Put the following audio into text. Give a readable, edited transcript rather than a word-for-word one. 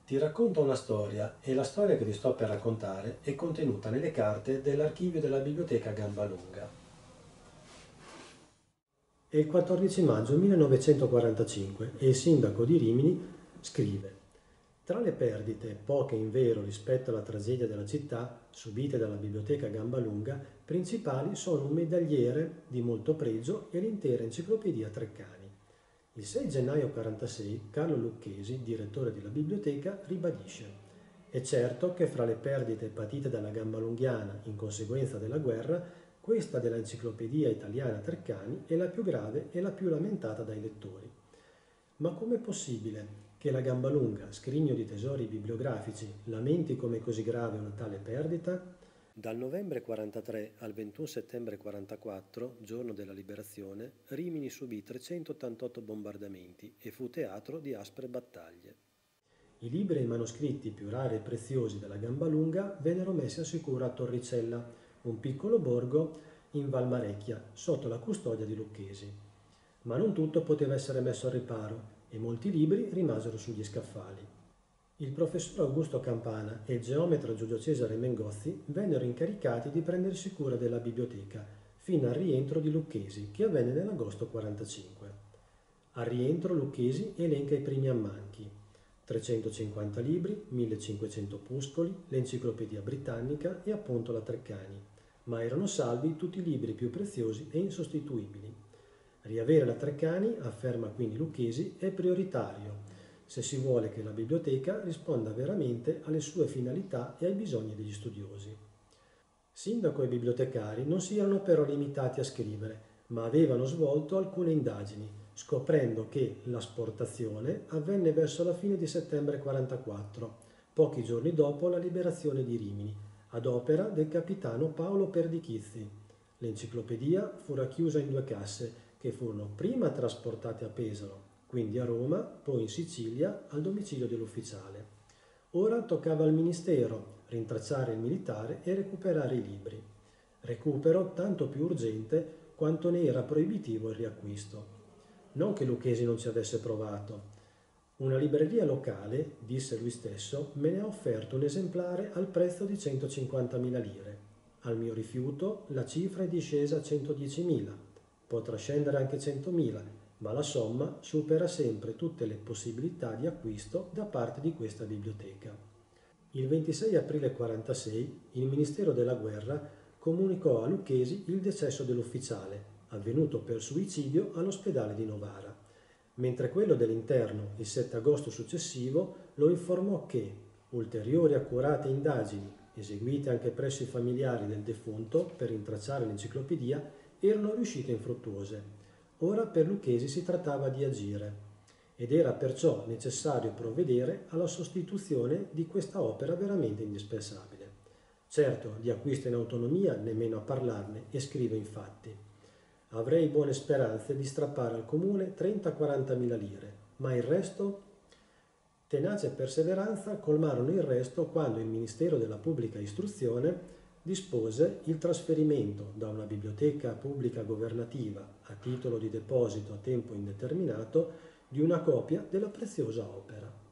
Ti racconto una storia e la storia che ti sto per raccontare è contenuta nelle carte dell'archivio della biblioteca Gambalunga. È il 14 maggio 1945 e il sindaco di Rimini scrive: tra le perdite, poche in vero rispetto alla tragedia della città, subite dalla biblioteca Gambalunga, principali sono un medagliere di molto pregio e l'intera enciclopedia Treccani. Il 6 gennaio 1946 Carlo Lucchesi, direttore della biblioteca, ribadisce: è certo che fra le perdite patite dalla Gambalunghiana in conseguenza della guerra, questa dell'Enciclopedia Italiana Treccani è la più grave e la più lamentata dai lettori. Ma com'è possibile che la Gambalunga, scrigno di tesori bibliografici, lamenti come così grave una tale perdita? Dal novembre 43 al 21 settembre 44, giorno della liberazione, Rimini subì 388 bombardamenti e fu teatro di aspre battaglie. I libri e i manoscritti più rari e preziosi della Gambalunga vennero messi al sicuro a Torricella, un piccolo borgo in Valmarecchia, sotto la custodia di Lucchesi. Ma non tutto poteva essere messo al riparo e molti libri rimasero sugli scaffali. Il professor Augusto Campana e il geometra Giulio Cesare Mengozzi vennero incaricati di prendersi cura della biblioteca fino al rientro di Lucchesi, che avvenne nell'agosto 45. Al rientro Lucchesi elenca i primi ammanchi: 350 libri, 1500 opuscoli, l'Enciclopedia Britannica e appunto la Treccani, ma erano salvi tutti i libri più preziosi e insostituibili. Riavere la Treccani, afferma quindi Lucchesi, è prioritario se si vuole che la biblioteca risponda veramente alle sue finalità e ai bisogni degli studiosi. Sindaco e bibliotecari non si erano però limitati a scrivere, ma avevano svolto alcune indagini, scoprendo che l'asportazione avvenne verso la fine di settembre 44, pochi giorni dopo la liberazione di Rimini, ad opera del capitano Paolo Perdichizzi. L'enciclopedia fu racchiusa in 2 casse che furono prima trasportate a Pesaro, quindi a Roma, poi in Sicilia, al domicilio dell'ufficiale. Ora toccava al ministero rintracciare il militare e recuperare i libri. Recupero tanto più urgente quanto ne era proibitivo il riacquisto. Non che Lucchesi non ci avesse provato. Una libreria locale, disse lui stesso, me ne ha offerto un esemplare al prezzo di 150.000 lire. Al mio rifiuto la cifra è discesa a 110.000. Potrà scendere anche 100.000, ma la somma supera sempre tutte le possibilità di acquisto da parte di questa biblioteca. Il 26 aprile 1946 il Ministero della Guerra comunicò a Lucchesi il decesso dell'ufficiale, avvenuto per suicidio all'ospedale di Novara, mentre quello dell'Interno, il 7 agosto successivo, lo informò che ulteriori accurate indagini, eseguite anche presso i familiari del defunto per rintracciare l'enciclopedia, erano riuscite infruttuose. Ora per Lucchesi si trattava di agire ed era perciò necessario provvedere alla sostituzione di questa opera veramente indispensabile. Certo, di acquisto in autonomia nemmeno a parlarne, e scrive infatti: avrei buone speranze di strappare al comune 30-40.000 lire, ma il resto? Tenacia e perseveranza colmarono il resto quando il Ministero della Pubblica Istruzione dispose il trasferimento da una biblioteca pubblica governativa a titolo di deposito a tempo indeterminato di una copia della preziosa opera.